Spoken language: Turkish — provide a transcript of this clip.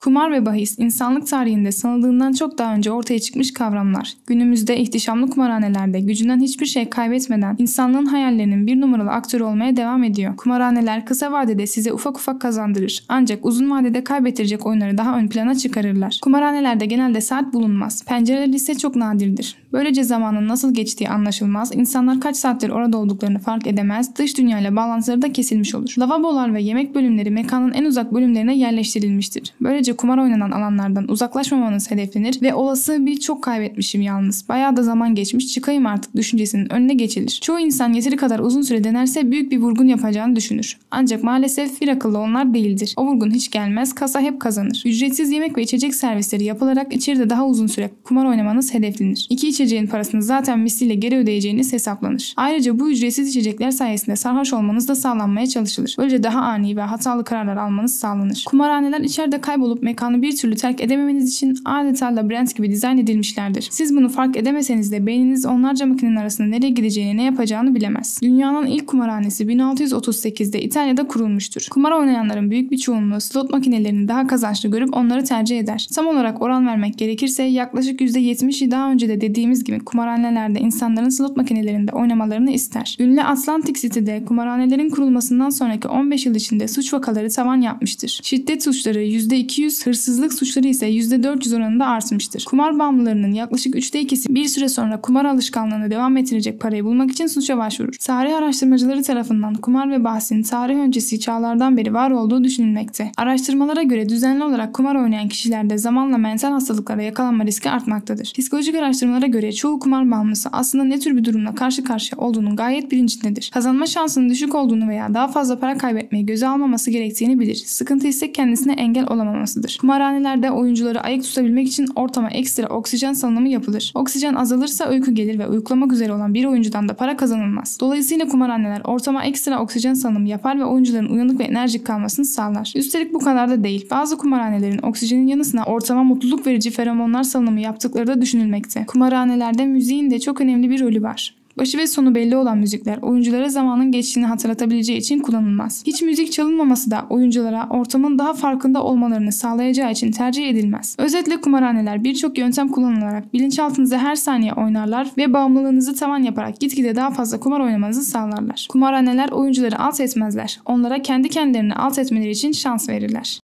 Kumar ve bahis insanlık tarihinde sanıldığından çok daha önce ortaya çıkmış kavramlar. Günümüzde ihtişamlı kumarhanelerde gücünden hiçbir şey kaybetmeden insanlığın hayallerinin bir numaralı aktörü olmaya devam ediyor. Kumarhaneler kısa vadede size ufak ufak kazandırır. Ancak uzun vadede kaybettirecek oyunları daha ön plana çıkarırlar. Kumarhanelerde genelde saat bulunmaz. Pencereler ise çok nadirdir. Böylece zamanın nasıl geçtiği anlaşılmaz, insanlar kaç saattir orada olduklarını fark edemez, dış dünyayla bağlantıları da kesilmiş olur. Lavabolar ve yemek bölümleri mekanın en uzak bölümlerine yerleştirilmiştir. Böylece kumar oynanan alanlardan uzaklaşmamanız hedeflenir ve olası bir çok kaybetmişim yalnız, bayağı da zaman geçmiş, çıkayım artık düşüncesinin önüne geçilir. Çoğu insan yeteri kadar uzun süre denerse büyük bir vurgun yapacağını düşünür. Ancak maalesef bir akıllı onlar değildir. O vurgun hiç gelmez, kasa hep kazanır. Ücretsiz yemek ve içecek servisleri yapılarak içeride daha uzun süre kumar oynamanız hedeflenir. İki içeceğin parasını zaten misliyle geri ödeyeceğiniz hesaplanır. Ayrıca bu ücretsiz içecekler sayesinde sarhoş olmanız da sağlanmaya çalışılır. Böylece daha ani ve hatalı kararlar almanız sağlanır. Kumarhaneler içeride kaybolup mekanı bir türlü terk edememeniz için adeta labirent gibi dizayn edilmişlerdir. Siz bunu fark edemeseniz de beyniniz onlarca makinenin arasında nereye gideceğini, ne yapacağını bilemez. Dünyanın ilk kumarhanesi 1638'de İtalya'da kurulmuştur. Kumar oynayanların büyük bir çoğunluğu slot makinelerini daha kazançlı görüp onları tercih eder. Tam olarak oran vermek gerekirse yaklaşık %70'i daha önce de dediğimiz gibi kumarhanelerde insanların slot makinelerinde oynamalarını ister. Ünlü Atlantic City'de kumarhanelerin kurulmasından sonraki 15 yıl içinde suç vakaları tavan yapmıştır. Şiddet suçları %200, hırsızlık suçları ise %400 oranında artmıştır. Kumar bağımlılarının yaklaşık 2/3'ü bir süre sonra kumar alışkanlığını devam ettirecek parayı bulmak için suça başvurur. Tarih araştırmacıları tarafından kumar ve bahsin tarih öncesi çağlardan beri var olduğu düşünülmekte. Araştırmalara göre düzenli olarak kumar oynayan kişilerde zamanla mental hastalıklara yakalanma riski artmaktadır. Psikolojik araştırmalara göre çoğu kumar bağımlısı aslında ne tür bir durumla karşı karşıya olduğunun gayet bilincindedir. Kazanma şansının düşük olduğunu veya daha fazla para kaybetmeyi göze almaması gerektiğini bilir. Sıkıntı ise kendisine engel olamamasıdır. Kumarhanelerde oyuncuları ayık tutabilmek için ortama ekstra oksijen salınımı yapılır. Oksijen azalırsa uyku gelir ve uyuklamak üzere olan bir oyuncudan da para kazanılmaz. Dolayısıyla kumarhaneler ortama ekstra oksijen salınımı yapar ve oyuncuların uyanık ve enerjik kalmasını sağlar. Üstelik bu kadar da değil. Bazı kumarhanelerin oksijenin yanı sıra ortama mutluluk verici feromonlar salınımı yaptıkları da düşünülmekte. Kumarhanelerde müziğin de çok önemli bir rolü var. Başı ve sonu belli olan müzikler oyunculara zamanın geçtiğini hatırlatabileceği için kullanılmaz. Hiç müzik çalınmaması da oyunculara ortamın daha farkında olmalarını sağlayacağı için tercih edilmez. Özetle kumarhaneler birçok yöntem kullanılarak bilinçaltınıza her saniye oynarlar ve bağımlılığınızı tavan yaparak gitgide daha fazla kumar oynamanızı sağlarlar. Kumarhaneler oyuncuları alt etmezler. Onlara kendi kendilerini alt etmeleri için şans verirler.